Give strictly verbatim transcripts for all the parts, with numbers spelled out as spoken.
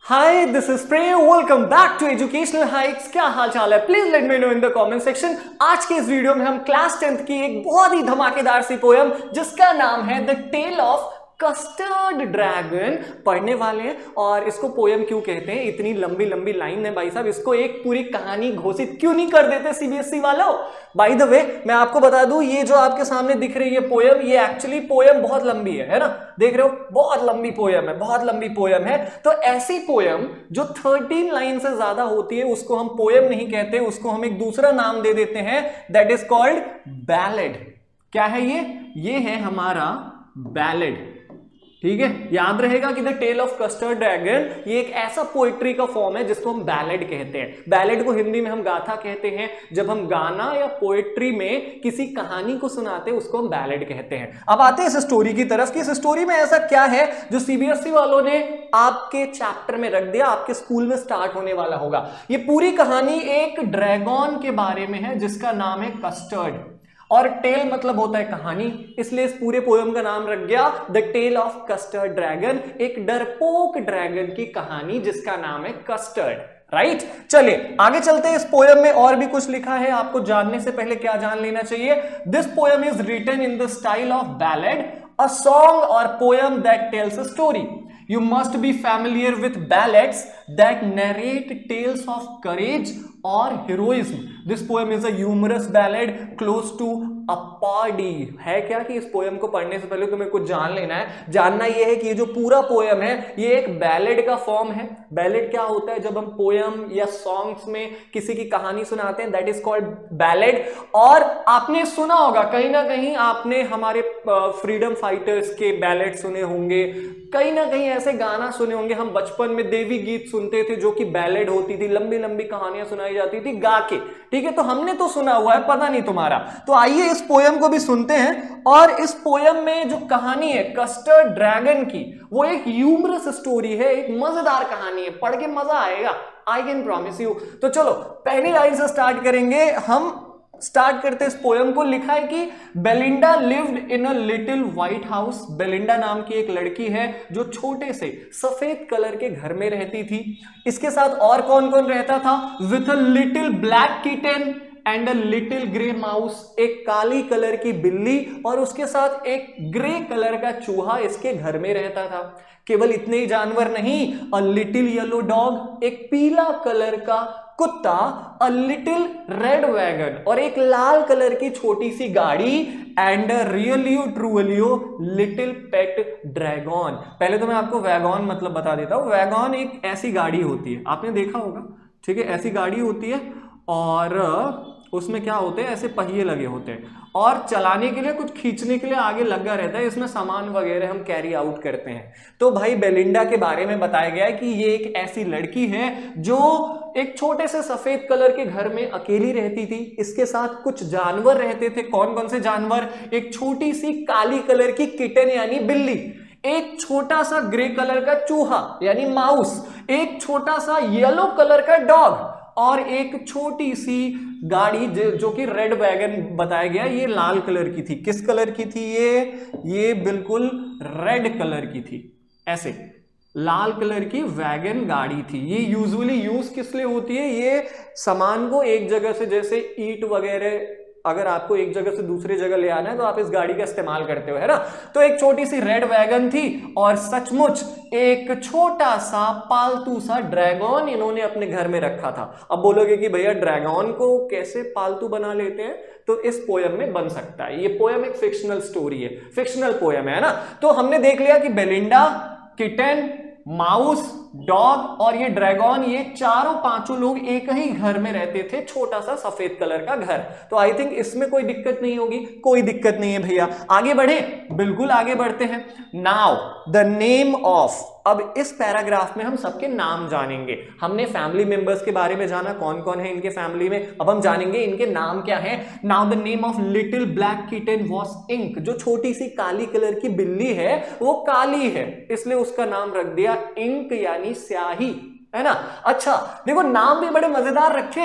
Hi this is Preya, welcome back to educational hikes. क्या हाल चाल है? Please let me know in the comment section. आज के इस वीडियो में हम क्लास टेंथ की एक बहुत ही धमाकेदार सी पोयम जिसका नाम है the tale of Custard dragon पढ़ने वाले हैं। और इसको पोयम क्यों कहते हैं? इतनी लंबी लंबी लाइन है भाई साहब, इसको एक पूरी कहानी घोषित क्यों नहीं कर देते सीबीएसई वालों? बाय द वे मैं आपको बता दूं, ये जो आपके सामने दिख रही है पोयम, ये एक्चुअली पोयम बहुत लंबी है है ना? देख रहे हो, बहुत लंबी पोयम है, बहुत लंबी पोयम है। तो ऐसी पोयम जो थर्टीन लाइन से ज्यादा होती है उसको हम पोयम नहीं कहते, उसको हम एक दूसरा नाम दे देते हैं, दैट इज कॉल्ड बैलेड। क्या है ये? ये है हमारा बैलेड। ठीक है, याद रहेगा कि the tale of Custard dragon ये एक ऐसा पोएट्री का फॉर्म है जिसको हम बैलेड कहते हैं। बैलेड को हिंदी में हम गाथा कहते हैं। जब हम गाना या पोएट्री में किसी कहानी को सुनाते हैं उसको हम बैलेड कहते हैं। अब आते हैं इस स्टोरी की तरफ कि इस स्टोरी में ऐसा क्या है जो सीबीएसई वालों ने आपके चैप्टर में रख दिया, आपके स्कूल में स्टार्ट होने वाला होगा। ये पूरी कहानी एक ड्रैगन के बारे में है जिसका नाम है कस्टर्ड, और टेल मतलब होता है कहानी, इसलिए इस पूरे पोयम का नाम रख गया the tale of Custard dragon. एक डरपोक ड्रैगन की कहानी जिसका नाम है कस्टर्ड। Right right? चलिए आगे चलते हैं। इस पोयम में और भी कुछ लिखा है, आपको जानने से पहले क्या जान लेना चाहिए? This poem is written in the style of ballad, a song और poem that tells a story. You must be familiar with ballads that narrate tales of courage or heroism. This poem is a humorous ballad close to a parody. है क्या कि इस poem को पढ़ने से पहले तुम्हें कुछ जान लेना है। जानना यह है कि ये जो पूरा पोयम है ये एक बैलेड का फॉर्म है। बैलेड क्या होता है? जब हम पोयम या सॉन्ग्स में किसी की कहानी सुनाते हैं, दैट इज कॉल्ड बैलेड। और आपने सुना होगा, कहीं ना कहीं आपने हमारे फ्रीडम फाइटर्स के बैलेड सुने होंगे, कहीं ना कहीं ऐसे गाना सुने होंगे। हम बचपन में देवी गीत सुनते थे जो कि बैलेड होती थी, लंबी लंबी कहानियां सुनाई जाती थी गा के। ठीक है, तो हमने तो सुना हुआ है, पता नहीं तुम्हारा। तो आइए इस पोयम को भी सुनते हैं। और इस पोयम में जो कहानी है कस्टर्ड ड्रैगन की, वो एक ह्यूमरस स्टोरी है, एक मजेदार कहानी है, पढ़ के मजा आएगा, आई कैन प्रॉमिस यू। तो चलो पहली लाइन से स्टार्ट करेंगे हम। स्टार्ट करते इस पोयम को। लिखा है कि Belinda lived in a little white house. Belinda नाम की एक लड़की है जो छोटे से सफेद कलर के घर में रहती थी। इसके साथ और कौन कौन रहता था? With a little black kitten and a little grey mouse. एक काली कलर की बिल्ली और उसके साथ एक ग्रे कलर का चूहा इसके घर में रहता था। केवल इतने ही जानवर नहीं, अ लिटिल येलो डॉग, एक पीला कलर का कुत्ता, अ लिटिल रेड वैगन, और एक लाल कलर की छोटी सी गाड़ी, and realio trulio little pet dragon. पहले तो मैं आपको वैगन मतलब बता देता हूं। वैगन एक ऐसी गाड़ी होती है, आपने देखा होगा, ठीक है, ऐसी गाड़ी होती है और उसमें क्या होते हैं, ऐसे पहिए लगे होते हैं और चलाने के लिए, कुछ खींचने के लिए आगे लगा रहता है, इसमें सामान वगैरह हम कैरी आउट करते हैं। तो भाई बेलिंडा के बारे में बताया गया है कि ये एक ऐसी लड़की है जो एक छोटे से सफेद कलर के घर में अकेली रहती थी। इसके साथ कुछ जानवर रहते थे। कौन कौन से जानवर? एक छोटी सी काली कलर की किटन यानी बिल्ली, एक छोटा सा ग्रे कलर का चूहा यानी माउस, एक छोटा सा येलो कलर का डॉग, और एक छोटी सी गाड़ी जो कि रेड वैगन बताया गया। ये लाल कलर की थी। किस कलर की थी ये? ये बिल्कुल रेड कलर की थी। ऐसे लाल कलर की वैगन गाड़ी थी। ये यूजुअली यूज किस लिए होती है? ये सामान को एक जगह से, जैसे ईंट वगैरह, अगर आपको एक जगह से दूसरी जगह ले आना है तो आप इस गाड़ी का इस्तेमाल करते हो, है ना? तो एक छोटी सी रेड वैगन थी और सचमुच एक छोटा सा पालतू सा ड्रैगन इन्होंने अपने घर में रखा था। अब बोलोगे कि भैया ड्रैगन को कैसे पालतू बना लेते हैं? तो इस पोयम में बन सकता है। ये पोयम एक फिक्शनल स्टोरी है, फिक्शनल पोयम है ना? तो हमने देख लिया कि बेलिंडा, किटन, माउस, डॉग और ये ड्रैगन, ये चारों पांचों लोग एक ही घर में रहते थे, छोटा सा सफेद कलर का घर। तो आई थिंक इसमें कोई दिक्कत नहीं होगी। कोई दिक्कत नहीं है भैया। आगे बढ़े? बिल्कुल आगे बढ़ते हैं। नाउ द नेम ऑफ, अब इस पैराग्राफ में हम सबके नाम जानेंगे। हमने फैमिली मेंबर्स के बारे में जाना, कौन कौन है इनके फैमिली में, अब हम जानेंगे इनके नाम क्या है। Now the name of little black kitten was Ink. जो छोटी सी काली कलर की बिल्ली है वो काली है, इसलिए उसका नाम रख दिया इंक यानी स्याही, है ना? अच्छा देखो, नाम भी बड़े मजेदार रखे हैं।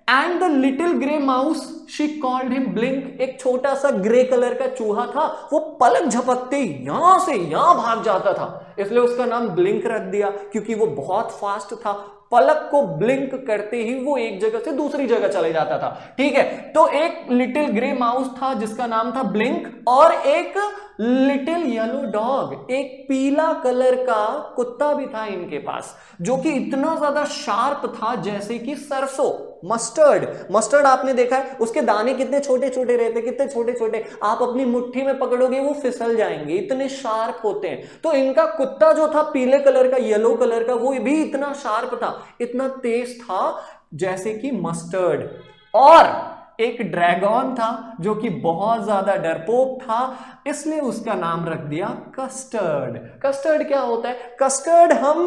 And the little grey mouse she called him Blink, एक छोटा सा ग्रे कलर का चूहा था, वो पलक झपकते ही यहां से यहां भाग जाता था, इसलिए उसका नाम ब्लिंक रख दिया, क्योंकि वो बहुत फास्ट था, पलक को ब्लिंक करते ही वो एक जगह से दूसरी जगह चले जाता था। ठीक है, तो एक लिटिल ग्रे माउस था जिसका नाम था ब्लिंक, और एक लिटिल येलो डॉग, एक पीला कलर का कुत्ता भी था इनके पास, जो कि इतना ज्यादा शार्प था जैसे कि सरसों, मस्टर्ड। मस्टर्ड आपने देखा है, उसके दाने कितने छोटे छोटे रहते, कितने छोटे छोटे, आप अपनी मुट्ठी में पकड़ोगे वो फिसल जाएंगे, इतने शार्प होते हैं। तो इनका कुत्ता जो था पीले कलर का, येलो कलर का, वो भी इतना शार्प था, इतना तेज था जैसे कि मस्टर्ड। और एक ड्रैगन था जो कि बहुत ज्यादा डरपोक था, इसलिए उसका नाम रख दिया कस्टर्ड। कस्टर्ड क्या होता है? कस्टर्ड हम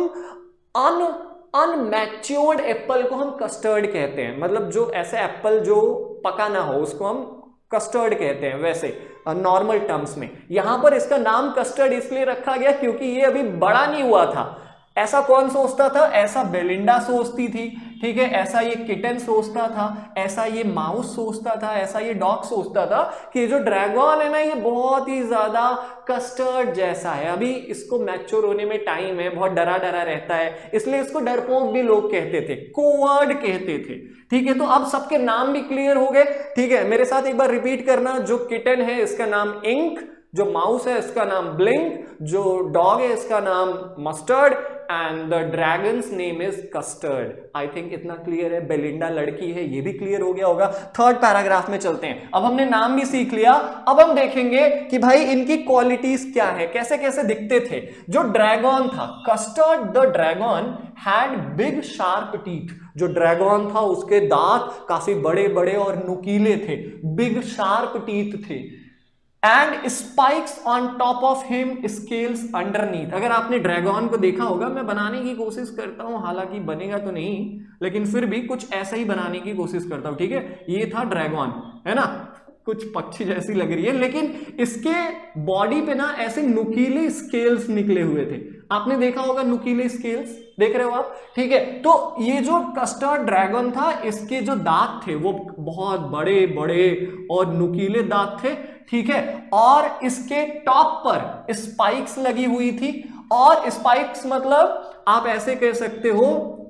अन अनमैच्योर्ड एप्पल को हम कस्टर्ड कहते हैं, मतलब जो ऐसे एप्पल जो पका ना हो उसको हम कस्टर्ड कहते हैं, वैसे नॉर्मल टर्म्स में। यहां पर इसका नाम कस्टर्ड इसलिए रखा गया क्योंकि ये अभी बड़ा नहीं हुआ था। ऐसा कौन सोचता था? ऐसा बेलिंडा सोचती थी, ठीक है, ऐसा ये किटन सोचता था, ऐसा ये माउस सोचता था, ऐसा ये डॉग सोचता था कि जो ड्रैगन है ना ये बहुत ही ज्यादा कस्टर्ड जैसा है, अभी इसको मैच्योर होने में टाइम है, बहुत डरा डरा रहता है, इसलिए इसको डरपोक भी लोग कहते थे, कोवर्ड कहते थे। ठीक है, तो अब सबके नाम भी क्लियर हो गए। ठीक है, मेरे साथ एक बार रिपीट करना, जो किटन है इसका नाम इंक, जो माउस है इसका नाम ब्लिंक, जो डॉग है इसका नाम Mustard, and the dragon's name is Custard. I think इतना क्लियर है। बेलिंडा लड़की है, ये भी क्लियर हो गया होगा। थर्ड पैराग्राफ में चलते हैं। अब हमने नाम भी सीख लिया, अब हम देखेंगे कि भाई इनकी क्वालिटीज क्या है, कैसे कैसे दिखते थे। जो ड्रैगन था, Custard the dragon had big sharp teeth, जो ड्रैगन था उसके दांत काफी बड़े बड़े और नुकीले थे, बिग शार्प टीथ थे। And spikes on top of him, scales underneath. अगर आपने ड्रैगन को देखा होगा, मैं बनाने की कोशिश करता हूं, हालांकि बनेगा तो नहीं, लेकिन फिर भी कुछ ऐसा ही बनाने की कोशिश करता हूं। ठीक है, ये था ड्रैगन, है ना, कुछ पक्षी जैसी लग रही है, लेकिन इसके बॉडी पे ना ऐसे नुकीले स्केल्स निकले हुए थे। आपने देखा होगा नुकीले स्केल्स, देख रहे हो आप? ठीक है, तो ये जो कस्टर्ड ड्रैगन था, इसके जो दांत थे वो बहुत बड़े बड़े और नुकीले दांत थे। ठीक है, और इसके टॉप पर स्पाइक्स लगी हुई थी, और स्पाइक्स मतलब आप ऐसे कह सकते हो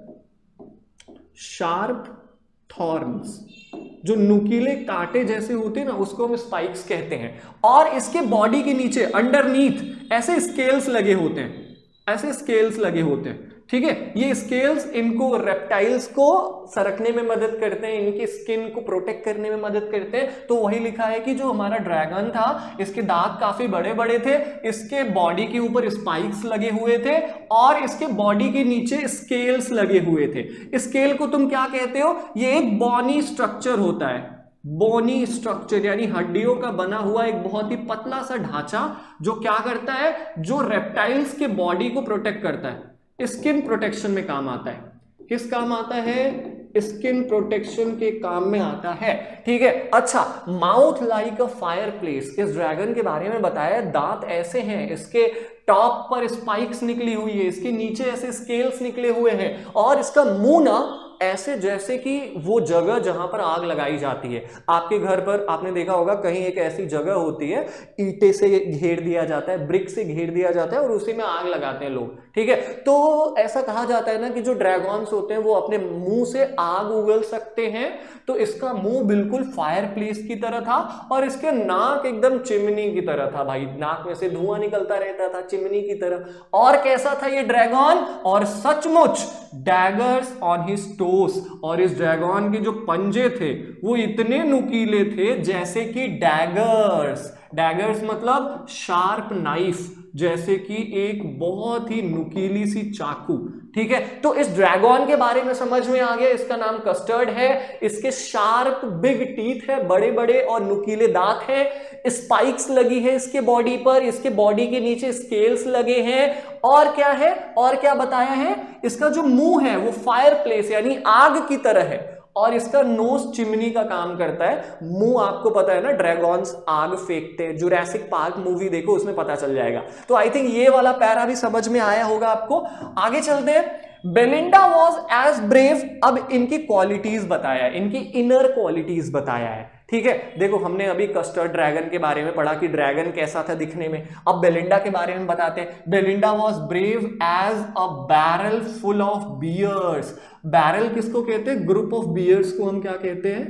शार्प थॉर्न्स, जो नुकीले कांटे जैसे होते हैं ना, उसको हम स्पाइक्स कहते हैं। और इसके बॉडी के नीचे अंडरनीथ ऐसे स्केल्स लगे होते हैं, ऐसे स्केल्स लगे होते हैं। ठीक है, ये स्केल्स इनको रेप्टाइल्स को सरकने में मदद करते हैं, इनकी स्किन को प्रोटेक्ट करने में मदद करते हैं। तो वही लिखा है कि जो हमारा ड्रैगन था, इसके दांत काफी बड़े बड़े थे, इसके बॉडी के ऊपर स्पाइक्स लगे हुए थे, और इसके बॉडी के नीचे स्केल्स लगे हुए थे। स्केल को तुम क्या कहते हो? ये एक बोनी स्ट्रक्चर होता है, बोनी स्ट्रक्चर यानी हड्डियों का बना हुआ एक बहुत ही पतला सा ढांचा, जो क्या करता है, जो रेप्टाइल्स के बॉडी को प्रोटेक्ट करता है, स्किन प्रोटेक्शन में काम आता है। किस काम आता है? स्किन प्रोटेक्शन के काम में आता है। ठीक है, अच्छा, mouth like a fireplace, इस ड्रैगन के बारे में बताया, दांत ऐसे हैं, इसके टॉप पर स्पाइक्स निकली हुई है, इसके नीचे ऐसे स्केल्स निकले हुए हैं, और इसका मुंह ना ऐसे जैसे कि वो जगह जहां पर आग लगाई जाती है। आपके घर पर आपने देखा होगा कहीं एक ऐसी जगह होती है, ईंटे से घेर दिया जाता है, ब्रिक से घेर दिया जाता है, और उसी में आग लगाते हैं लोग। ठीक है, तो ऐसा कहा जाता है ना कि जो ड्रैगन्स होते हैं वो अपने मुंह से आग उगल सकते हैं। तो इसका मुंह बिल्कुल फायर प्लेस की तरह था, और इसके नाक एकदम चिमनी की तरह था। भाई नाक में से धुआं निकलता रहता था चिमनी की तरह। और कैसा था ये ड्रैगन? और सचमुच डैगर्स ऑन हिज टोस, और इस ड्रैगन के जो पंजे थे वो इतने नुकीले थे जैसे कि डैगर्स। डैगर्स मतलब शार्प नाइफ, जैसे कि एक बहुत ही नुकीली सी चाकू। ठीक है, तो इस ड्रैगन के बारे में समझ में आ गया, इसका नाम कस्टर्ड है, इसके शार्प बिग टीथ है, बड़े बड़े और नुकीले दांत हैं, स्पाइक्स लगी है इसके बॉडी पर, इसके बॉडी के नीचे स्केल्स लगे हैं, और क्या है, और क्या बताया है, इसका जो मुंह है वो फायर प्लेस यानी आग की तरह है, और इसका नोज चिमनी का काम करता है। मुंह आपको पता है ना, ड्रैगन्स आग फेंकते हैं, जुरासिक पार्क मूवी देखो उसमें पता चल जाएगा। तो आई थिंक ये वाला पैरा भी समझ में आया होगा आपको। आगे चलते हैं। Belinda was as brave. अब इनकी क्वालिटीज बताया है, इनकी इनर क्वालिटीज बताया है, ठीक है। देखो हमने अभी कस्टर्ड ड्रैगन के बारे में पढ़ा कि ड्रैगन कैसा था दिखने में, अब बेलिंडा के बारे में बताते हैं। Belinda was brave as a barrel full of bears. Barrel किसको कहते हैं? ग्रुप ऑफ बियर्स को हम क्या कहते हैं?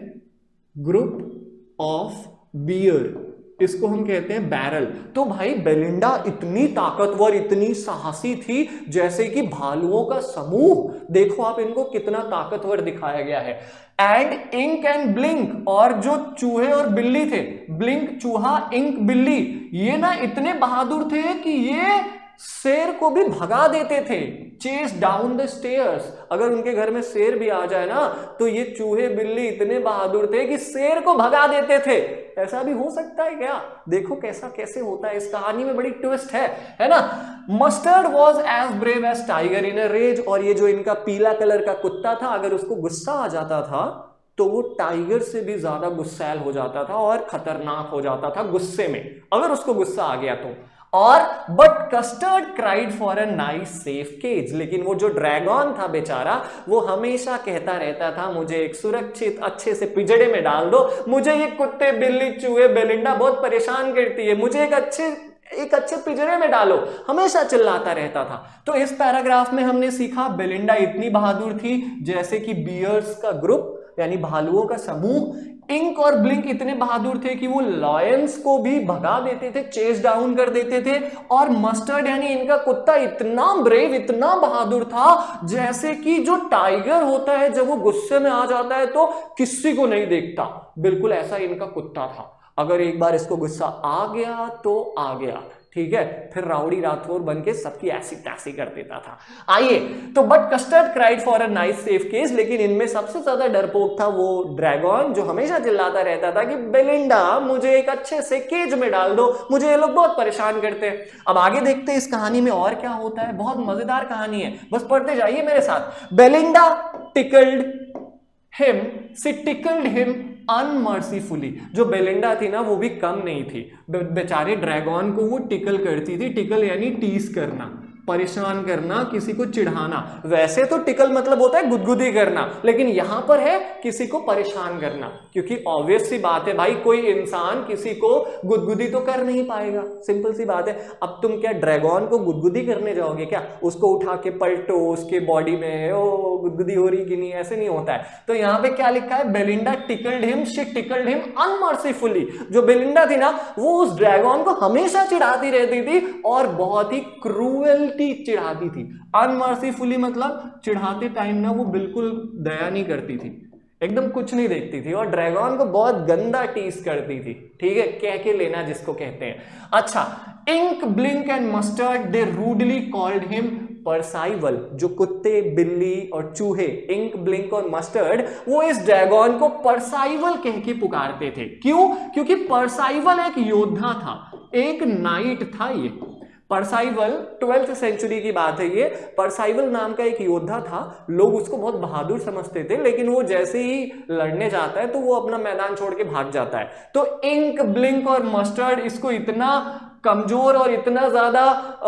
ग्रुप ऑफ बियर, इसको हम कहते हैं बैरल। तो भाई बेलिंडा इतनी ताकतवर, इतनी साहसी थी जैसे कि भालुओं का समूह। देखो आप इनको कितना ताकतवर दिखाया गया है। एंड इंक एंड ब्लिंक, और जो चूहे और बिल्ली थे, ब्लिंक चूहा, इंक बिल्ली, ये ना इतने बहादुर थे कि ये शेर को भी भगा देते थे। Chase down the stairs. अगर उनके घर में शेर भी आ जाए ना तो ये चूहे बिल्ली इतने बहादुर थे कि शेर को भगा देते थे। ऐसा भी हो सकता है क्या? देखो कैसा कैसे होता है, इस कहानी में बड़ी ट्विस्ट है, है ना। Mustard was as brave as tiger in a rage. और ये जो इनका पीला कलर का कुत्ता था, अगर उसको गुस्सा आ जाता था तो वो टाइगर से भी ज्यादा गुस्सैल हो जाता था और खतरनाक हो जाता था गुस्से में, अगर उसको गुस्सा आ गया तो। और but Custard cried for a nice safe cage. लेकिन वो जो ड्रैगन था बेचारा, वो हमेशा कहता रहता था मुझे एक सुरक्षित अच्छे से पिंजड़े में डाल दो, मुझे ये कुत्ते बिल्ली चूहे बेलिंडा बहुत परेशान करती है, मुझे एक अच्छे एक अच्छे पिंजरे में डालो, हमेशा चिल्लाता रहता था। तो इस पैराग्राफ में हमने सीखा बेलिंडा इतनी बहादुर थी जैसे कि बियर्स का ग्रुप यानी भालुओं का समूह। इंक और ब्लिंक इतने बहादुर थे कि वो लॉयंस को भी भगा देते थे, चेस डाउन कर देते थे। और मस्टर्ड यानी इनका कुत्ता इतना ब्रेव, इतना बहादुर था जैसे कि जो टाइगर होता है जब वो गुस्से में आ जाता है तो किसी को नहीं देखता, बिल्कुल ऐसा इनका कुत्ता था। अगर एक बार इसको गुस्सा आ गया तो आ गया, ठीक है, फिर राउडी राठौर बन के सबकी ऐसी तैसी कर देता था। आइए तो but Custard cried for a nice safe cage. लेकिन इनमें सबसे ज्यादा डरपोक था वो ड्रैगन, जो हमेशा चिल्लाता रहता था कि बेलिंडा मुझे एक अच्छे से केज में डाल दो, मुझे ये लोग बहुत परेशान करते हैं। अब आगे देखते हैं इस कहानी में और क्या होता है। बहुत मजेदार कहानी है, बस पढ़ते जाइए मेरे साथ। Belinda tickled him, she tickled him unmercifully. जो बेलिंडा थी ना वो भी कम नहीं थी, बेचारे ड्रैगन को वो टिकल करती थी। टिकल यानी टीस करना, परेशान करना, किसी को चिढ़ाना। वैसे तो टिकल मतलब होता है गुदगुदी करना, लेकिन यहां पर है किसी को परेशान करना, क्योंकि ऑब्वियस सी बात है भाई, कोई इंसान किसी को गुदगुदी तो कर नहीं पाएगा, सिंपल सी बात है। अब तुम क्या ड्रैगन को गुदगुदी करने जाओगे क्या? उसको उठा के पलटो, उसके बॉडी में ओ गुदगुदी हो रही कि नहीं, ऐसे नहीं होता है। तो यहाँ पे क्या लिखा है? Belinda tickled him, she tickled him unmercifully. जो बेलिंडा थी ना वो उस ड्रैगन को हमेशा चिढ़ाती रहती थी और बहुत ही क्रूएल चिढ़ाती थी। अनमर्सीफुली मतलब चिढ़ाते टाइम ना वो बिल्कुल दया नहीं करती थी, एकदम कुछ नहीं देखती थी और ड्रैगन को बहुत गंदा टीस करती थी, ठीक है, कह के लेना जिसको कहते हैं। अच्छा, Ink Blink and Mustard they rudely called him Percival. जो कुत्ते बिल्ली और चूहे इंक ब्लिंक और मस्टर्ड वो इस ड्रैगन को परसाइवल कह के पुकारते थे। क्यों? क्योंकि परसाइवल एक योद्धा था, एक नाइट था। ये परसाइवल ट्वेल्थ सेंचुरी की बात है। ये परसाइवल नाम का एक योद्धा था, लोग उसको बहुत बहादुर समझते थे, लेकिन वो जैसे ही लड़ने जाता है तो वो अपना मैदान छोड़ के भाग जाता है। तो इंक ब्लिंक और मस्टर्ड इसको इतना कमजोर और इतना ज्यादा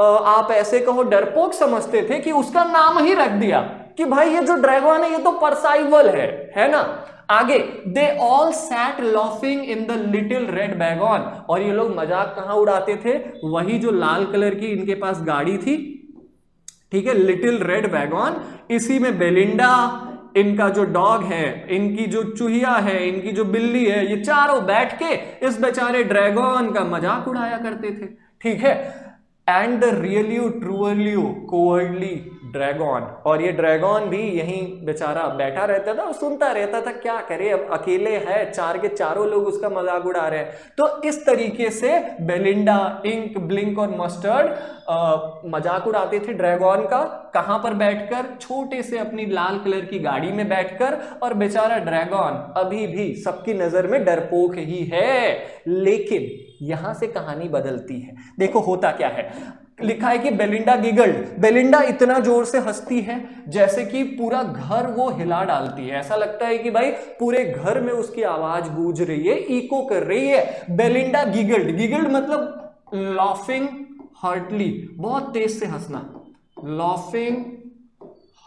आप ऐसे कहो डरपोक समझते थे कि उसका नाम ही रख दिया कि भाई ये जो ड्रैगन है ये तो परसाइवल है, है ना। आगे, they all sat laughing in the little red wagon. और ये लोग मजाक कहां उड़ाते थे? वही जो लाल कलर की इनके पास गाड़ी थी, ठीक है, लिटिल रेड वैगन। इसी में बेलिंडा, इनका जो डॉग है, इनकी जो चूहिया है, इनकी जो बिल्ली है, ये चारों बैठ के इस बेचारे ड्रैगन का मजाक उड़ाया करते थे, ठीक है। And the realio trulio cowardly dragon. और ये ड्रैगन भी यहीं बेचारा बैठा रहता था और सुनता रहता था, क्या करे, अब अकेले है, चार के चारों लोग उसका मजाक उड़ा रहे हैं। तो इस तरीके से बेलिंडा, इंक ब्लिंक और मस्टर्ड मजाक उड़ाते थे ड्रैगन का। कहां पर बैठकर? छोटे से अपनी लाल कलर की गाड़ी में बैठकर। और बेचारा ड्रैगन अभी भी सबकी नजर में डरपोक ही है। लेकिन यहां से कहानी बदलती है। देखो होता क्या है, लिखा है कि बेलिंडा गिगल्ड। बेलिंडा इतना जोर से हंसती है जैसे कि पूरा घर वो हिला डालती है। ऐसा लगता है कि भाई पूरे घर में उसकी आवाज गूंज रही है, इको कर रही है। बेलिंडा गिगल्ड, गिगल्ड मतलब लाफिंग हार्टली, बहुत तेज से हंसना, लाफिंग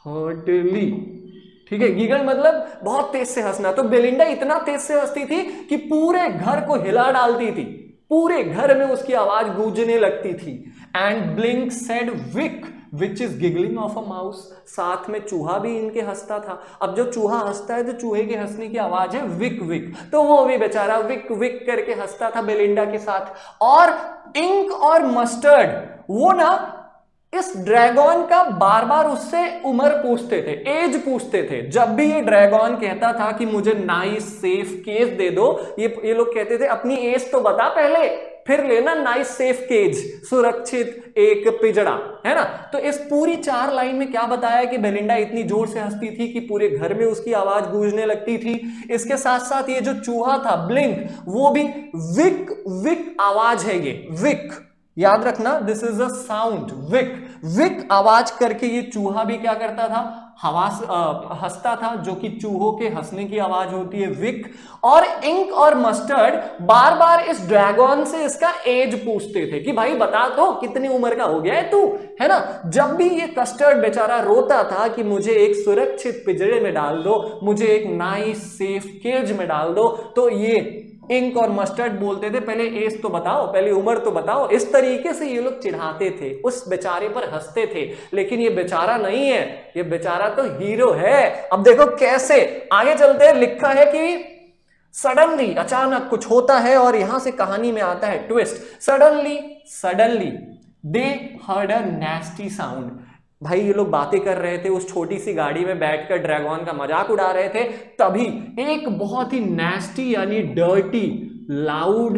हार्टली, ठीक है। गिगल मतलब बहुत तेज से हंसना। तो बेलिंडा इतना तेज से हंसती थी कि पूरे घर को हिला डालती थी, पूरे घर में उसकी आवाज गूंजने लगती थी। And Blink said weeck which is giggling of a mouse. साथ में चूहा भी इनके हंसता था। अब जो चूहा हंसता है तो चूहे के हंसने की आवाज है विक विक, तो वो भी बेचारा विक विक करके हंसता था बेलिंडा के साथ। और इंक और मस्टर्ड वो ना इस ड्रैगन का बार बार उससे उम्र पूछते थे, एज पूछते थे। जब भी ये ड्रैगन कहता था कि मुझे नाइस सेफ केज दे दो, ये ये लोग कहते थे अपनी एज तो बता पहले, फिर लेना नाइस सेफ केज, सुरक्षित एक पिजड़ा, है ना। तो इस पूरी चार लाइन में क्या बताया कि बेलिंडा इतनी जोर से हंसती थी कि पूरे घर में उसकी आवाज गूंजने लगती थी। इसके साथ साथ ये जो चूहा था ब्लिंक, वो भी विक विक आवाज है, ये विक, याद रखना, this is a sound, weeck weeck आवाज करके ये चूहा भी क्या करता था, हवास हंसता था, जो कि चूहों के हंसने की आवाज होती है विक। और इंक और मस्टर्ड बार बार इस ड्रैगन से इसका एज पूछते थे कि भाई बता तो कितनी उम्र का हो गया है तू, है ना। जब भी ये कस्टर्ड बेचारा रोता था कि मुझे एक सुरक्षित पिंजरे में डाल दो, मुझे एक नाइस सेफ केज में डाल दो, तो ये इंक और मस्टर्ड बोलते थे पहले एज तो बताओ, पहले उम्र तो बताओ। इस तरीके से ये लोग चिढ़ाते थे, उस बेचारे पर हंसते थे। लेकिन ये बेचारा नहीं है, ये बेचारा तो हीरो है। अब देखो कैसे आगे चलते हैं। लिखा है कि सडनली, अचानक कुछ होता है और यहां से कहानी में आता है twist. Suddenly suddenly they heard a nasty sound. भाई ये लोग बातें कर रहे थे, उस छोटी सी गाड़ी में बैठकर ड्रैगन का मजाक उड़ा रहे थे, तभी एक बहुत ही नेस्टी यानी dirty, loud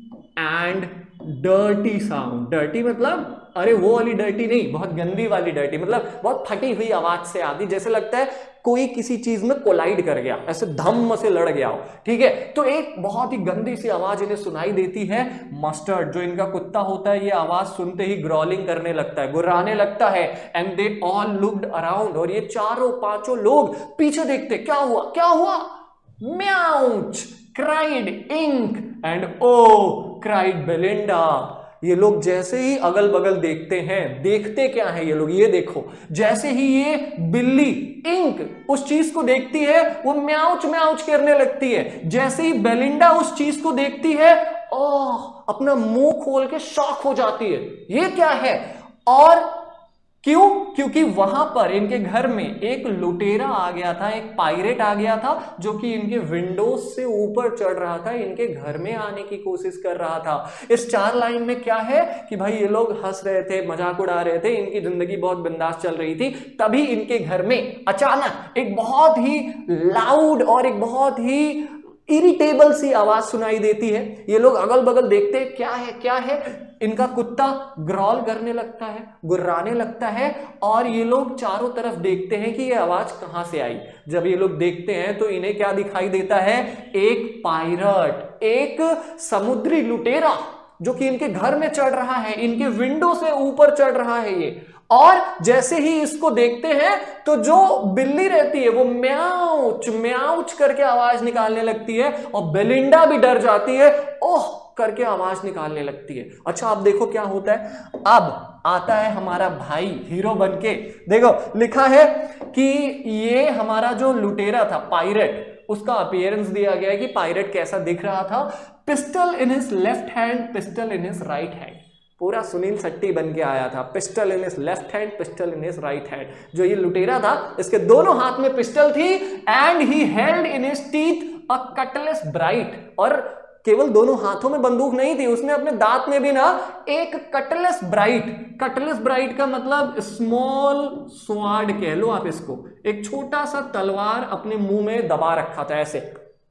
and dirty sound. Dirty मतलब अरे वो वाली डर्टी नहीं, बहुत गंदी वाली डर्टी, मतलब बहुत फटी हुई आवाज से आती, जैसे लगता है कोई किसी चीज में कोलाइड कर गया, ऐसे धम्म से लड़ गया हो, ठीक है। तो एक बहुत ही गंदी सी आवाज इन्हें सुनाई देती है। मस्टर्ड जो इनका कुत्ता होता है, ये आवाज सुनते ही ग्रॉलिंग करने लगता है, गुर्राने लगता है। And they all looked around, और ये चारों पांचों लोग पीछे देखते, क्या हुआ क्या हुआ। Meowch cried Ink and ooh cried Belinda. ये लोग जैसे ही अगल बगल देखते हैं, देखते क्या है ये लोग, ये देखो, जैसे ही ये बिल्ली इंक उस चीज को देखती है, वो म्याउच म्याउच करने लगती है। जैसे ही बेलिंडा उस चीज को देखती है, ओह, अपना मुंह खोल के शॉक हो जाती है, ये क्या है। और क्यों? क्योंकि वहां पर इनके घर में एक लुटेरा आ गया था, एक पायरेट आ गया था, जो कि इनके विंडोज से ऊपर चढ़ रहा था, इनके घर में आने की कोशिश कर रहा था। इस चार लाइन में क्या है कि भाई ये लोग हंस रहे थे, मजाक उड़ा रहे थे, इनकी जिंदगी बहुत बिंदास चल रही थी, तभी इनके घर में अचानक एक बहुत ही लाउड और एक बहुत ही इरिटेबल सी आवाज सुनाई देती है। ये लोग अगल बगल देखते हैं, क्या है क्या है। इनका कुत्ता ग्रॉल करने लगता है, गुर्राने लगता है, और ये लोग चारों तरफ देखते हैं कि ये आवाज कहां से आई। जब ये लोग देखते हैं तो इन्हें क्या दिखाई देता है, एक पायरट, एक समुद्री लुटेरा, जो कि इनके घर में चढ़ रहा है, इनके विंडो से ऊपर चढ़ रहा है ये। और जैसे ही इसको देखते हैं तो जो बिल्ली रहती है वो म्याऊच म्याऊच करके आवाज निकालने लगती है, और बेलिंडा भी डर जाती है, ओह करके आवाज निकालने लगती है। अच्छा अब देखो क्या होता है। अब आता है हमारा भाई हीरो बनके। देखो लिखा है कि ये हमारा जो लुटेरा था पायरेट, उसका अपीयरेंस दिया गया है कि पायरेट कैसा दिख रहा था। Pistol in his left hand, pistol in his right hand. पूरा सुनील शेट्टी बन के आया था। Pistol in his left hand, pistol in his right hand. जो ये लुटेरा था, इसके दोनों हाथ में पिस्टल थी, and he held in his teeth a cutlass bright. और केवल दोनों हाथों में बंदूक नहीं थी, उसने अपने दांत में भी ना एक कटलेस ब्राइट, कटलेस ब्राइट का मतलब स्मॉल स्वार्ड कह लो आप इसको, एक छोटा सा तलवार अपने मुंह में दबा रखा था ऐसे।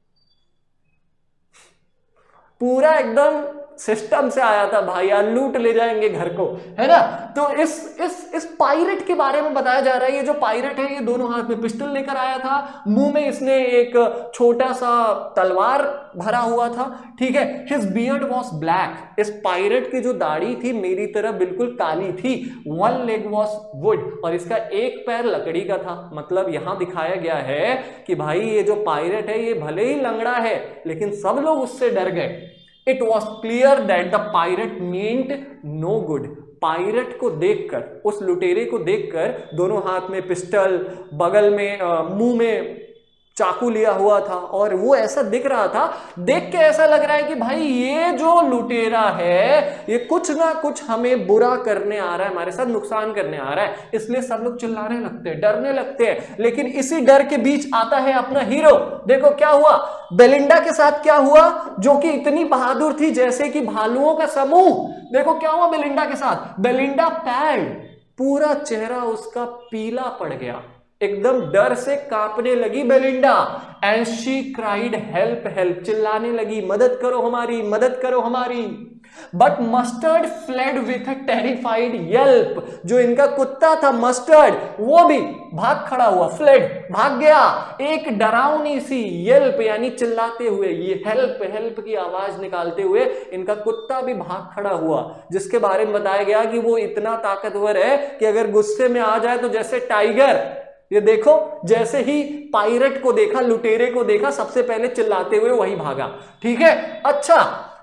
पूरा एकदम सिस्टम से आया था भाई, यार लूट ले जाएंगे घर को, है ना। तो इस इस इस पायरेट के बारे में बताया जा रहा है। ये जो पायरेट है, ये दोनों हाथ में पिस्टल लेकर आया था, मुंह में इसने एक छोटा सा तलवार भरा हुआ था, ठीक है। His beard was black. इस पायरेट की जो दाढ़ी थी मेरी तरह बिल्कुल काली थी। वन लेग वॉज वुड, और इसका एक पैर लकड़ी का था। मतलब यहां दिखाया गया है कि भाई ये जो पायरेट है, ये भले ही लंगड़ा है, लेकिन सब लोग उससे डर गए। It was clear that the pirate meant no good. Pirate को देखकर, उस लुटेरे को देखकर, दोनों हाथ में पिस्टल, बगल में मुंह में चाकू लिया हुआ था, और वो ऐसा दिख रहा था, देख के ऐसा लग रहा है कि भाई ये जो लुटेरा है ये कुछ ना कुछ हमें बुरा करने आ रहा है, हमारे साथ नुकसान करने आ रहा है, इसलिए सब लोग चिल्लाने लगते हैं, डरने लगते हैं। लेकिन इसी डर के बीच आता है अपना हीरो। देखो क्या हुआ, बेलिंडा के साथ क्या हुआ, जो कि इतनी बहादुर थी जैसे कि भालुओं का समूह। देखो क्या हुआ बेलिंडा के साथ, बेलिंडा पैड, पूरा चेहरा उसका पीला पड़ गया, एकदम डर से कांपने लगी Belinda. And she cried help help, चिल्लाने लगी, मदद करो हमारी, मदद करो हमारी। But Mustard fled with a terrified yelp, जो इनका कुत्ता था मस्टर्ड, वो भी भाग खड़ा हुआ, फ्लेड, भाग गया, एक डरावनी सी येल्प यानी चिल्लाते हुए, ये हेल्प हेल्प की आवाज निकालते हुए इनका कुत्ता भी भाग खड़ा हुआ, जिसके बारे में बताया गया कि वो इतना ताकतवर है कि अगर गुस्से में आ जाए तो जैसे टाइगर, ये देखो जैसे ही पायरेट को देखा, लुटेरे को देखा, सबसे पहले चिल्लाते हुए वही भागा। ठीक है, अच्छा,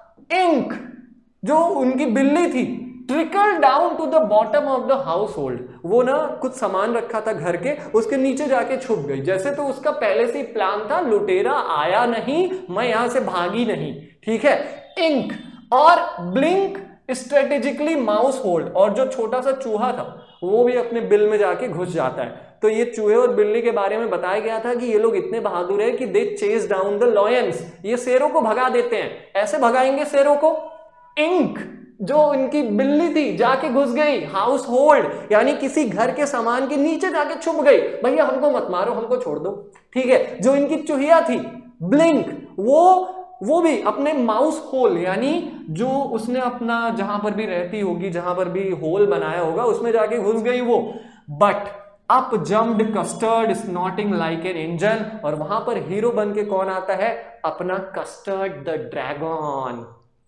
इंक जो उनकी बिल्ली थी, trickle down to the bottom of the household, वो ना कुछ सामान रखा था घर के, उसके नीचे जाके छुप गई। जैसे तो उसका पहले से ही प्लान था, लुटेरा आया नहीं, मैं यहां से भागी नहीं। ठीक है, इंक और ब्लिंक स्ट्रेटेजिकली माउस होल्ड, और जो छोटा सा चूहा था वो भी अपने बिल में जाके घुस जाता है। तो ये चूहे और बिल्ली के बारे में बताया गया था कि ये लोग इतने बहादुर हैं कि they chase down the lions, ये शेरों को भगा देते हैं। ऐसे भगाएंगे शेरों को, इंक जो इनकी बिल्ली थी जाके घुस गई हाउस होल्ड, यानी किसी घर के सामान के नीचे जाके छुप गई, भैया हमको मत मारो, हमको छोड़ दो। ठीक है, जो इनकी चूहिया थी ब्लिंक, वो वो भी अपने माउस होल, यानी जो उसने अपना जहां पर भी रहती होगी, जहां पर भी होल बनाया होगा, उसमें जाके घुस गई वो। But up jumped Custard snorting like an engine, और वहां पर हीरो बन के कौन आता है, अपना कस्टर्ड द ड्रैगन।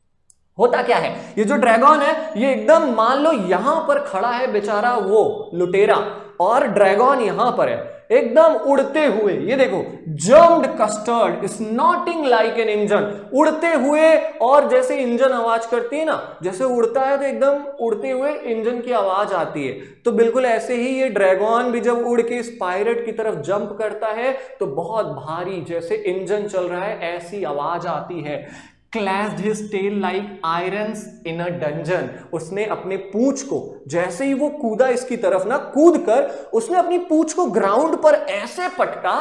होता क्या है, ये जो ड्रैगन है ये एकदम मान लो यहां पर खड़ा है बेचारा वो लुटेरा, और ड्रैगन यहां पर है एकदम उड़ते हुए, ये देखो, jumped Custard snorting like an engine, उड़ते हुए, और जैसे इंजन आवाज करती है ना, जैसे उड़ता है तो एकदम उड़ते हुए इंजन की आवाज आती है, तो बिल्कुल ऐसे ही ये ड्रैगन भी जब उड़ के इस पायरेट की तरफ जंप करता है तो बहुत भारी, जैसे इंजन चल रहा है ऐसी आवाज आती है। Clashed his tail like irons in a dungeon, उसने अपने पूंछ को, जैसे ही वो कूदा इसकी तरफ ना, कूद कर उसने अपनी पूंछ को ग्राउंड पर ऐसे पटका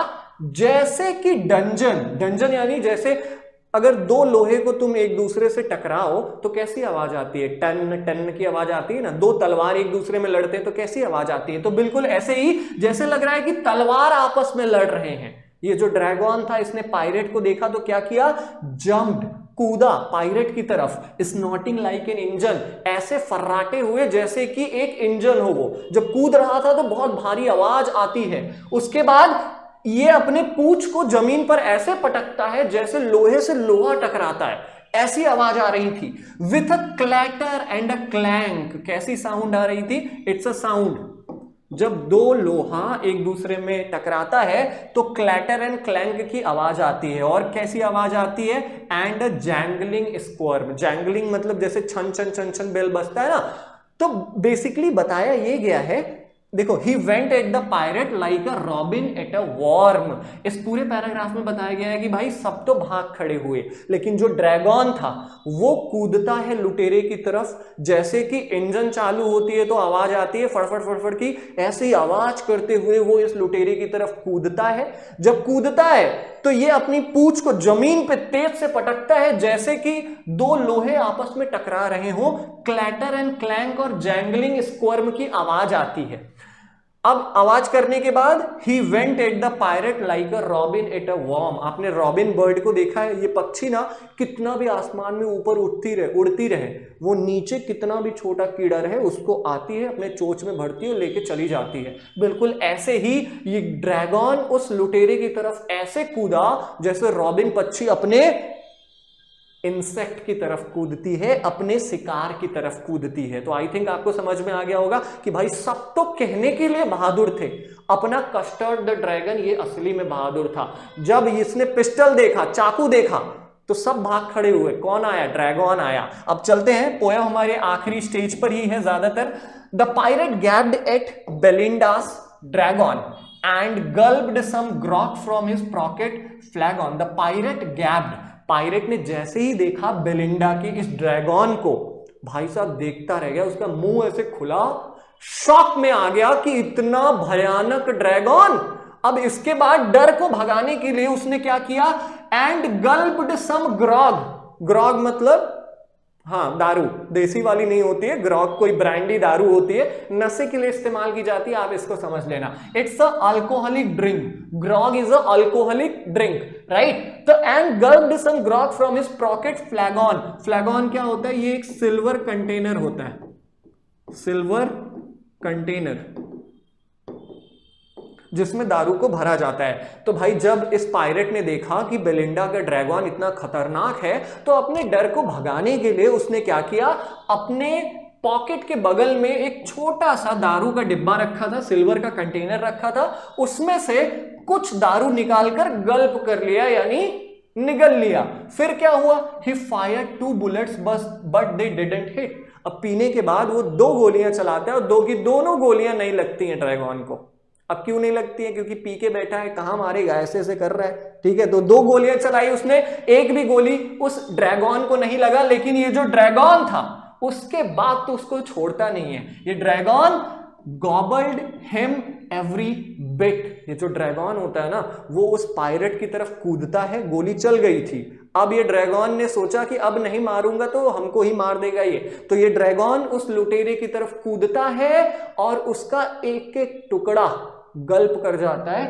जैसे कि डंजन, डंजन यानी जैसे अगर दो लोहे को तुम एक दूसरे से टकराओ तो कैसी आवाज आती है, टन टन की आवाज आती है ना, दो तलवार एक दूसरे में लड़ते हैं तो कैसी आवाज आती है, तो बिल्कुल ऐसे ही जैसे लग रहा है कि तलवार आपस में लड़ रहे हैं। ये जो ड्रैगन था इसने पायरेट को देखा तो क्या किया, जंप्ड, कूदा पायरेट की तरफ, स्नॉटिंग लाइक एन इंजन, ऐसे फर्राटे हुए जैसे कि एक इंजन हो। वो जब कूद रहा था तो बहुत भारी आवाज आती है। उसके बाद ये अपने पूंछ को जमीन पर ऐसे पटकता है जैसे लोहे से लोहा टकराता है, ऐसी आवाज आ रही थी। With a clatter and a clank, कैसी साउंड आ रही थी, इट्स अ साउंड, जब दो लोहा एक दूसरे में टकराता है तो क्लैटर एंड क्लैंक की आवाज आती है। और कैसी आवाज आती है, and a jangling squirm, jangling मतलब जैसे छन छन छन छन बेल बजता है ना, तो बेसिकली बताया ये गया है, देखो, he went at the pirate like a robin at a worm. इस पूरे पैराग्राफ में बताया गया है कि भाई सब तो भाग खड़े हुए, लेकिन जो ड्रैगन था वो कूदता है लुटेरे की तरफ, जैसे कि इंजन चालू होती है तो आवाज आती है फड़फड़ फड़फड़ की, ऐसे ही आवाज करते हुए वो इस लुटेरे की तरफ कूदता है। जब कूदता है तो ये अपनी पूंछ को जमीन पे तेज से पटकता है जैसे कि दो लोहे आपस में टकरा रहे हो। क्लैटर एंड क्लैंक और जैंगलिंग स्क्वर्म की आवाज आती है। अब आवाज करने के बाद he went at the pirate like a robin at a worm. आपने रॉबिन बर्ड को देखा है, ये पक्षी ना कितना भी आसमान में ऊपर उड़ती रहे उड़ती रहे वो नीचे कितना भी छोटा कीड़ा रहे उसको आती है, अपने चोंच में भरती है और लेके चली जाती है। बिल्कुल ऐसे ही ये ड्रैगन उस लुटेरे की तरफ ऐसे कूदा जैसे रॉबिन पक्षी अपने इंसेक्ट की तरफ कूदती है, अपने शिकार की तरफ कूदती है। तो आई थिंक आपको समझ में आ गया होगा कि भाई सब तो कहने के लिए बहादुर थे, अपना कस्टर्ड द ड्रैगन ये असली में बहादुर था। जब इसने पिस्टल देखा, चाकू देखा, तो सब भाग खड़े हुए, कौन आया? ड्रैगन आया। अब चलते हैं, पोयम हमारे आखिरी स्टेज पर ही है ज्यादातर। The pirate gabbed at Belinda's dragon and gulped some grog from his pocket flagon. The pirate gabbed. Pirate ने जैसे ही देखा बेलिंडा के इस ड्रैगन को, भाई साहब देखता रह गया, उसका मुंह ऐसे खुला, शॉक में आ गया कि इतना भयानक ड्रैगन। अब इसके बाद डर को भगाने के लिए उसने क्या किया? And gulped some ग्रॉग। ग्रॉग मतलब हाँ दारू, देसी वाली नहीं होती है, ग्रॉग कोई ब्रांडी दारू होती है, नशे के लिए इस्तेमाल की जाती है, आप इसको समझ लेना। It's a alcoholic drink, grog is a alcoholic drink, right? तो and gulped some grog from his pocket flagon. Flagon क्या होता है? ये एक सिल्वर कंटेनर होता है, सिल्वर कंटेनर जिसमें दारू को भरा जाता है। तो भाई जब इस पायरेट ने देखा कि बेलिंडा का ड्रैगन इतना खतरनाक है, तो अपने डर को भगाने के लिए उसने क्या किया? अपने पॉकेट के बगल में एक छोटा सा दारू का डिब्बा रखा था, सिल्वर का कंटेनर रखा था, उसमें से कुछ दारू निकालकर गल्प कर लिया, यानी निगल लिया। फिर क्या हुआ? ही फायर्ड टू बुलेट्स बस बट दे डिडंट हिट। अब पीने के बाद वो दो गोलियां चलाता है और दो की दोनों गोलियां नहीं लगती हैं ड्रैगन को। अब क्यों नहीं लगती है? क्योंकि पी के बैठा है, कहां मारेगा, ऐसे ऐसे कर रहा है, ठीक है। तो दो गोलियां चलाई उसने, एक भी गोली उस ड्रैगन को नहीं लगा, लेकिन ये जो ड्रैगन था उसके बाद तो उसको छोड़ता नहीं है। ये dragon gobbled him every bit. ये जो ड्रैगन होता है ना, वो उस पायरेट की तरफ कूदता है, गोली चल गई थी, अब ये ड्रैगन ने सोचा कि अब नहीं मारूंगा तो हमको ही मार देगा ये, तो ये ड्रैगन उस लुटेरे की तरफ कूदता है और उसका एक एक टुकड़ा गल्प कर जाता है,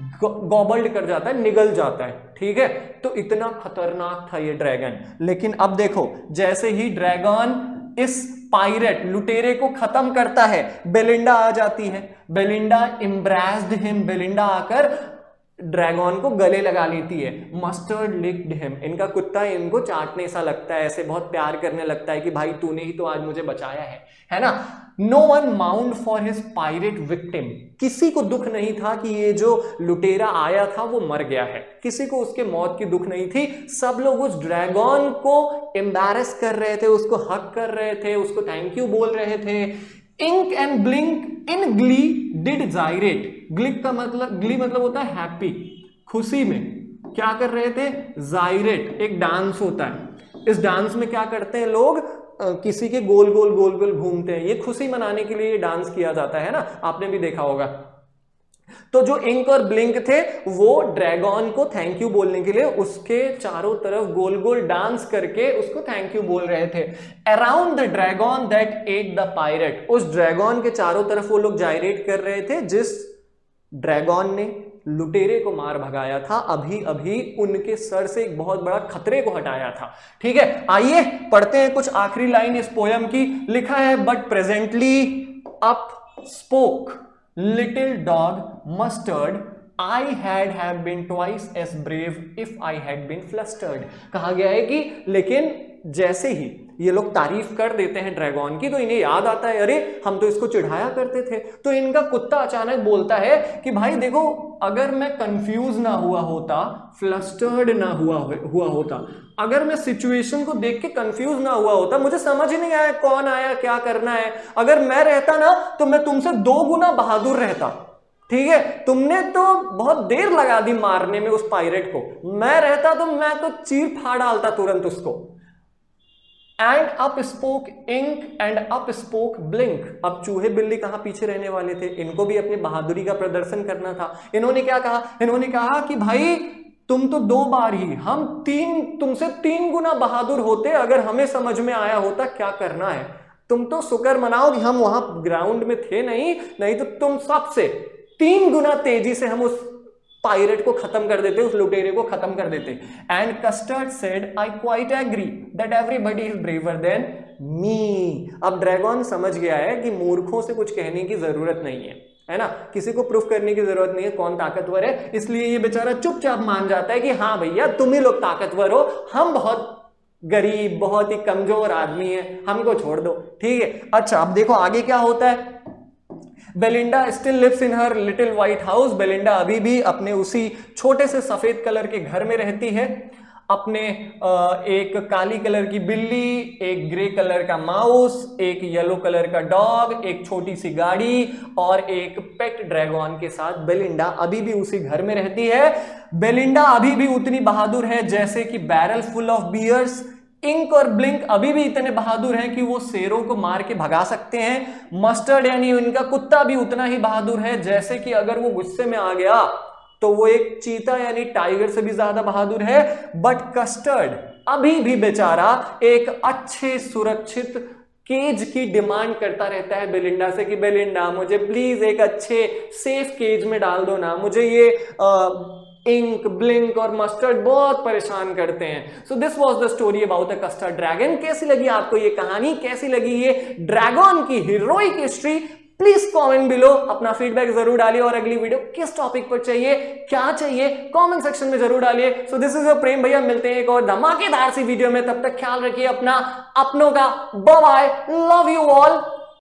गॉबल्ड कर जाता है, निगल जाता है, ठीक है। तो इतना खतरनाक था ये ड्रैगन। लेकिन अब देखो, जैसे ही ड्रैगन इस पायरेट लुटेरे को खत्म करता है, बेलिंडा आ जाती है। बेलिंडा इम्ब्रेस्ड हिम, बेलिंडा आकर ड्रैगन को गले लगा लेती है। मस्टर्ड लिक्ड हिम, इनका कुत्ता इनको चाटने सा लगता है, ऐसे बहुत प्यार करने लगता है कि भाई तूने ही तो आज मुझे बचाया है, है ना। No one mourned for his pirate victim, किसी को दुख नहीं था कि ये जो लुटेरा आया था वो मर गया है, किसी को उसके मौत की दुख नहीं थी। सब लोग उस ड्रैगन को एम्बैरस कर रहे थे, उसको हक कर रहे थे, उसको थैंक यू बोल रहे थे। Ink and Blink in glee did gyrate. Glee का मतलब, ग्ली मतलब होता है हैप्पी, खुशी में क्या कर रहे थे? जायरेट एक डांस होता है, इस डांस में क्या करते हैं लोग? आ, किसी के गोल गोल गोल गोल घूमते हैं, ये खुशी मनाने के लिए डांस किया जाता है ना, आपने भी देखा होगा। तो जो इंक और ब्लिंक थे वो ड्रैगन को थैंक यू बोलने के लिए उसके चारों तरफ गोल गोल डांस करके उसको थैंक यू बोल रहे थे। Around the dragon that ate the pirate, उस ड्रैगन के चारों तरफ वो लोग जायरेट कर रहे थे जिस ड्रैगन ने लुटेरे को मार भगाया था, अभी अभी उनके सर से एक बहुत बड़ा खतरे को हटाया था, ठीक है। आइए पढ़ते हैं कुछ आखिरी लाइन इस पोयम की। लिखा है, but presently up spoke little dog Mustard, I had have been twice as brave if I had been flustered। कहा गया है कि लेकिन जैसे ही ये लोग तारीफ कर देते हैं ड्रैगन की, तो इन्हें याद आता है, अरे हम तो इसको चिढ़ाया करते थे। तो इनका कुत्ता अचानक बोलता है कि भाई देखो, अगर मैं कंफ्यूज ना हुआ होता, फ्लस्टर्ड ना हुआ हुआ होता, अगर मैं सिचुएशन को देख के कंफ्यूज ना हुआ होता, मुझे समझ नहीं आया कौन आया क्या करना है, अगर मैं रहता ना तो मैं तुमसे दो गुना बहादुर रहता, ठीक है। तुमने तो बहुत देर लगा दी मारने में उस पायरेट को, मैं रहता तो मैं तो चीर फाड़ डालता तुरंत उसको। And up spoke Ink and up spoke Blink. अब चूहे बिल्ली कहां पीछे रहने वाले थे, इनको भी अपनी बहादुरी का प्रदर्शन करना था। इन्होंने क्या कहा? इन्होंने कहा कि भाई तुम तो दो बार ही, हम तीन, तुमसे तीन गुना बहादुर होते अगर हमें समझ में आया होता क्या करना है। तुम तो शुक्र मनाओ कि हम वहां ग्राउंड में थे नहीं, नहीं तो तुम सबसे तीन गुना तेजी से हम उस पायरेट को खत्म कर देते, उस लुटेरे को खत्म कर देते। And Custard said, I quite agree that everybody is braver than me. अब ड्रैगन समझ गया है कि मूर्खों से कुछ कहने की जरूरत नहीं है, है ना, किसी को प्रूफ करने की जरूरत नहीं है कौन ताकतवर है, इसलिए ये बेचारा चुपचाप मान जाता है कि हाँ भैया तुम ही लोग ताकतवर हो, हम बहुत गरीब, बहुत ही कमजोर आदमी है, हमको छोड़ दो, ठीक है। अच्छा अब देखो आगे क्या होता है। Belinda still lives in her little white house. Belinda अभी भी अपने उसी छोटे से सफेद कलर के घर में रहती है। अपने एक काली कलर की बिल्ली, एक ग्रे कलर का माउस, एक येलो कलर का डॉग, एक छोटी सी गाड़ी और एक पेट ड्रैगन के साथ बेलिंडा अभी भी उसी घर में रहती है। बेलिंडा अभी भी उतनी बहादुर है जैसे कि barrel full of bears. Ink और ब्लिंक अभी भी इतने बहादुर हैं कि वो शेरों को मार के भगा सकते हैं। मस्टर्ड यानी उनका कुत्ता भी उतना ही बहादुर है जैसे कि अगर वो गुस्से में आ गया तो वो एक चीता यानी टाइगर से भी ज्यादा बहादुर है। बट कस्टर्ड अभी भी बेचारा एक अच्छे सुरक्षित केज की डिमांड करता रहता है बेलिंडा से कि बेलिंडा मुझे प्लीज एक अच्छे सेफ केज में डाल दो ना, मुझे ये आ, इंक ब्लिंक और मस्टर्ड बहुत परेशान करते हैं। So this was the story about the Custard dragon. कैसी लगी आपको ये कहानी, कैसी लगी ये ड्रैगन की heroic history? Please comment below अपना फीडबैक जरूर डालिए और अगली वीडियो किस टॉपिक पर चाहिए, क्या चाहिए, कमेंट सेक्शन में जरूर डालिए। So this is your Prem भैया, मिलते हैं एक और धमाकेदार सी वीडियो में। तब तक ख्याल रखिए अपना, अपनों का। Bye bye, love you all.